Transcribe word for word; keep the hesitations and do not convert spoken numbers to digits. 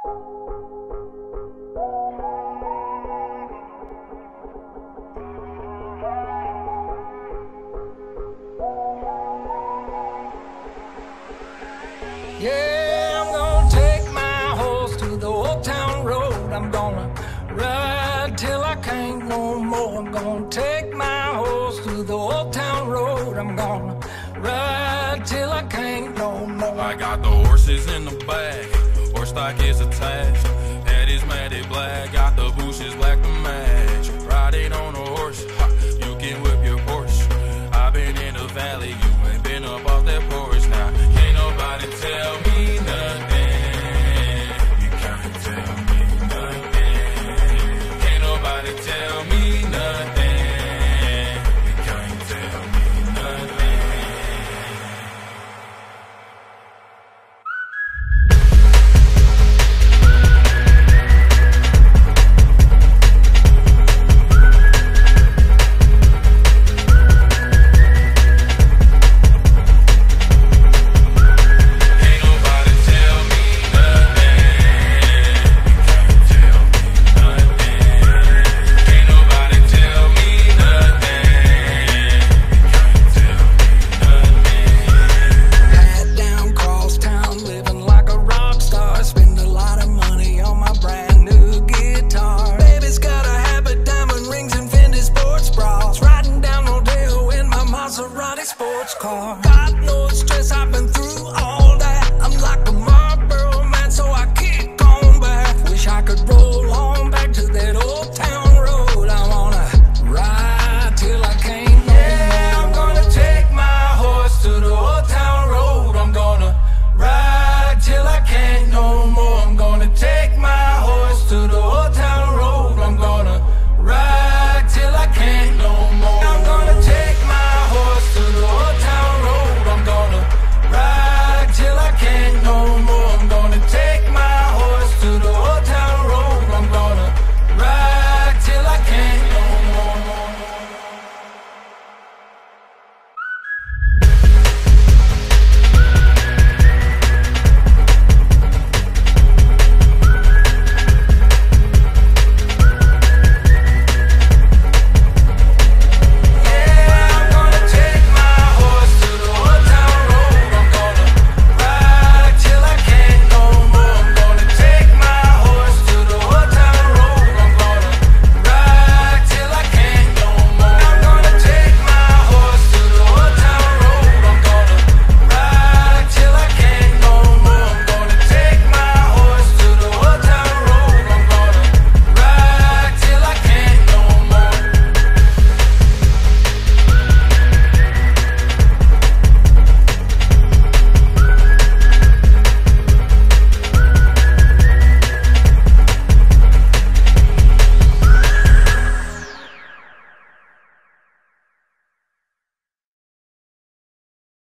Yeah, I'm gonna take my horse to the old town road. I'm gonna ride till I can't no more. I'm gonna take my horse to the old town road. I'm gonna ride till I can't no more. I got the horses in the back, horse stock is attached. Head is matted black. Got